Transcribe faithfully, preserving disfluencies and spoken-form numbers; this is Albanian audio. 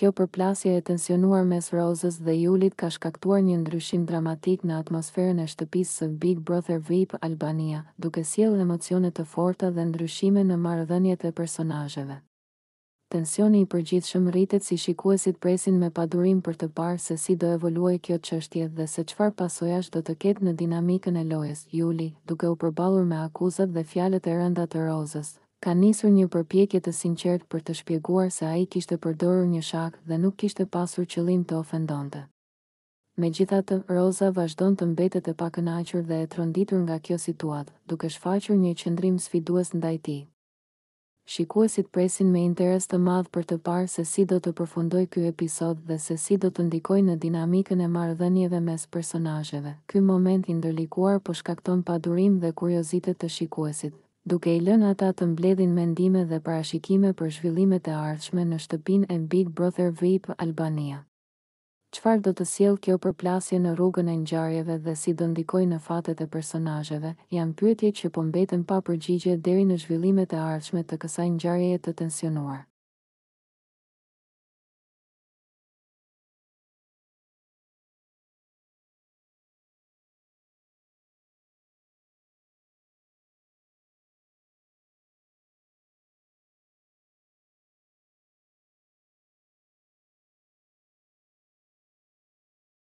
Kjo përplasje e tensionuar mes Rozës dhe Julit ka shkaktuar një ndryshim dramatik në atmosferën e shtëpisë së Big Brother V I P Albania, duke sjellë emocione të forta dhe ndryshime në marrëdhëniet e personazheve. Tensioni i përgjithshëm rritet si shikuesit presin me padurim për të parë se si do evoluojë kjo çështje dhe se çfarë pasojash do të ketë në dinamikën e lojës. Juli, duke u përballur me akuzat dhe fjalët e rënda të Rozës, ka nisur një përpjekje të sinqertë për të shpjeguar se ai kishte përdorur një shak dhe nuk kishte pasur qëllim të ofendonte. Megjithatë, Roza vazhdon të mbetet e pakënaqur dhe e tronditur nga kjo situatë, duke shfaqur një qëndrim sfidues ndaj tij. Shikuesit presin me interes të madh për të parë se si do të përfundojë ky episod dhe se si do të ndikojë në dinamikën e marrëdhënieve mes personazheve. Ky moment i ndërlikuar po shkakton padurim dhe kuriozitet të shikuesit, duke i lënë ata të mbledhin mendime dhe parashikime për zhvillimet e ardhshme në shtëpinë e Big Brother V I P Albania. Çfarë do të sjellë kjo përplasje në rrugën e ngjarjeve dhe si do ndikojë në fatet e personazheve, janë pyetje që po mbeten pa përgjigje deri në zhvillimet e ardhshme të kësaj ngjarjeje të tensionuar.